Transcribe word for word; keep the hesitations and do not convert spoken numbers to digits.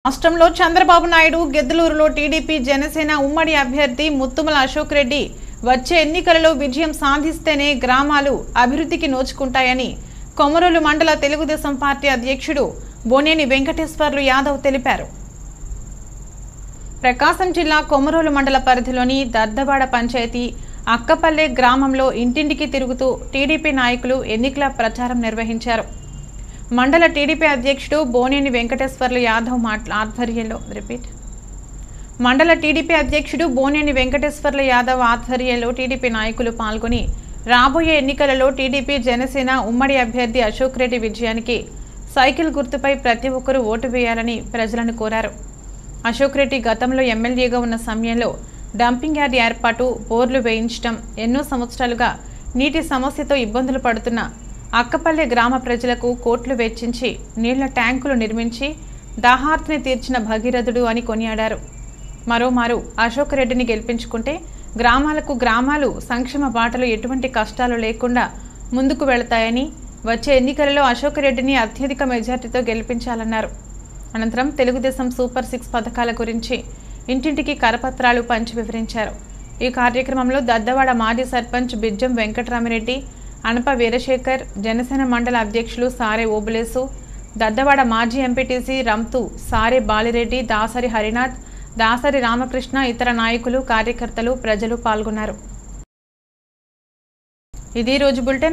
రాష్ట్రంలో చంద్రబాబు నాయుడు గెద్దలూరులో టీడీపీ జనసేన ఉమ్మడి అభ్యర్థి ముత్తుమల అశోక్ రెడ్డి వచ్చే ఎన్నికలలో విజయం సాధిస్తేనే గ్రామాలు అభివృద్ధికి నోచుకుంటాయని కొమరోలు మండల తెలుగుదేశం పార్టీ అధ్యక్షుడు బోనేని వెంకటేశ్వర్లు యాదవ్ తెలిపారు. ప్రకాశం జిల్లా కొమరోలు మండల పరిధిలోని దద్దవాడ పంచాయతీ అక్కపల్లె గ్రామంలో ఇంటింటికి తిరుగుతూ టీడీపీ నాయకులు ఎన్నికల ప్రచారం నిర్వహించారు. మండల టీడీపీ అధ్యక్షుడు బోనేని వెంకటేశ్వర్లు యాదవ్ మాట్లా ఆధ్వర్యంలో రిపీట్ మండల టీడీపీ అధ్యక్షుడు బోనేని వెంకటేశ్వర్లు యాదవ్ ఆధ్వర్యంలో టీడీపీ నాయకులు పాల్గొని రాబోయే ఎన్నికలలో టీడీపీ జనసేన ఉమ్మడి అభ్యర్థి అశోక్ రెడ్డి విజయానికి సైకిల్ గుర్తుపై ప్రతి ఒక్కరూ ఓటు వేయాలని ప్రజలను కోరారు. అశోక్ రెడ్డి గతంలో ఎమ్మెల్యేగా ఉన్న సమయంలో డంపింగ్ యార్డ్ ఏర్పాటు, బోర్లు వేయించడం, ఎన్నో సంవత్సరాలుగా నీటి సమస్యతో ఇబ్బందులు పడుతున్న అక్కపల్లె గ్రామ ప్రజలకు కోట్లు వెచ్చించి నీళ్ల ట్యాంకులు నిర్మించి దాహార్తిని తీర్చిన భగీరథుడు అని కొనియాడారు. మరోమారు అశోక్ రెడ్డిని గెలిపించుకుంటే గ్రామాలకు గ్రామాలు సంక్షేమ బాటలు ఎటువంటి కష్టాలు లేకుండా ముందుకు వెళతాయని, వచ్చే ఎన్నికలలో అశోక్ రెడ్డిని అత్యధిక మెజార్టీతో గెలిపించాలన్నారు. అనంతరం తెలుగుదేశం సూపర్ సిక్స్ పథకాల గురించి ఇంటింటికి కరపత్రాలు పంచి వివరించారు. ఈ కార్యక్రమంలో దద్దవాడ మాజీ సర్పంచ్ బిజ్జం వెంకటరామిరెడ్డి, అనప వీరశేఖర్, జనసేన మండల అధ్యక్షులు సారే ఓబులేసు, దద్దవాడ మాజీ ఎంపీటీసీ రంతు సారే బాలిరెడ్డి, దాసరి హరినాథ్, దాసరి రామకృష్ణ, ఇతర నాయకులు, కార్యకర్తలు, ప్రజలు పాల్గొన్నారు. ఇది రోజు బులెటిన్.